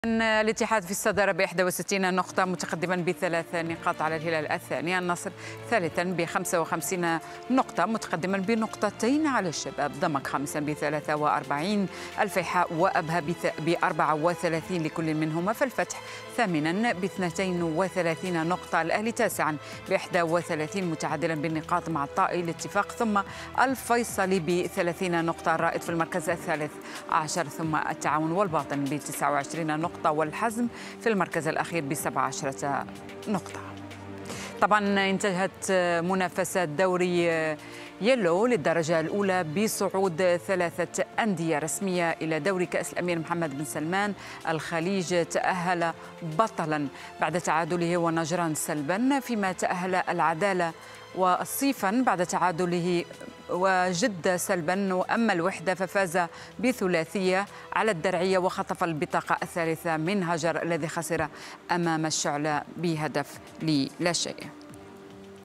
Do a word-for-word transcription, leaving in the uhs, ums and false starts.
الاتحاد في الصدارة ب إحدى وستين نقطة متقدما بثلاث نقاط على الهلال الثاني. النصر ثالثا ب خمسة وخمسين نقطة متقدما بنقطتين على الشباب. ضمك خامسا ب ثلاثة وأربعين. الفيحاء وأبها ب أربعة وثلاثين لكل منهما. فالفتح ثامنا ب اثنتين وثلاثين نقطة. الأهلي تاسعا ب إحدى وثلاثين متعادلا بالنقاط مع الطائي الاتفاق، ثم الفيصلي ب ثلاثين نقطة. الرائد في المركز الثالث عشر، ثم التعاون والباطن ب تسعة وعشرين نقطة، والحزم في المركز الأخير ب سبع عشرة نقطة. طبعا انتهت منافسة دوري يلو للدرجة الأولى بصعود ثلاثة أندية رسمية إلى دوري كأس الأمير محمد بن سلمان. الخليج تأهل بطلا بعد تعادله ونجران سلبا، فيما تأهل العدالة والصيفا بعد تعادله وجدة سلبا، وأما الوحدة ففاز بثلاثية على الدرعية وخطف البطاقة الثالثة من هجر الذي خسر أمام الشعلة بهدف لا شيء.